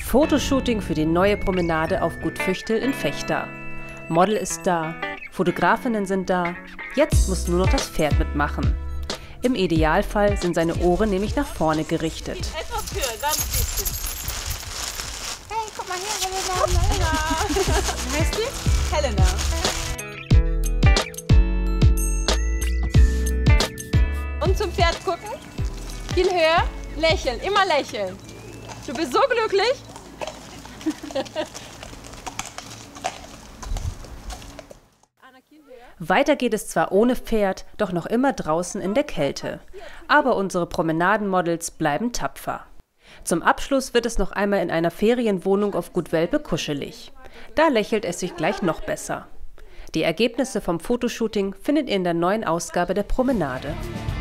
Fotoshooting für die neue Promenade auf Gut Vüchtel in Vechta. Model ist da, Fotografinnen sind da, jetzt muss nur noch das Pferd mitmachen. Im Idealfall sind seine Ohren nämlich nach vorne gerichtet. Etwas höher, ganz bisschen. Hey, guck mal her, Helena. Wie heißt die? Helena. Und zum Pferd gucken. Viel höher. Lächeln, immer lächeln. Du bist so glücklich. Weiter geht es zwar ohne Pferd, doch noch immer draußen in der Kälte. Aber unsere Promenadenmodels bleiben tapfer. Zum Abschluss wird es noch einmal in einer Ferienwohnung auf Gut Welpe kuschelig. Da lächelt es sich gleich noch besser. Die Ergebnisse vom Fotoshooting findet ihr in der neuen Ausgabe der Promenade.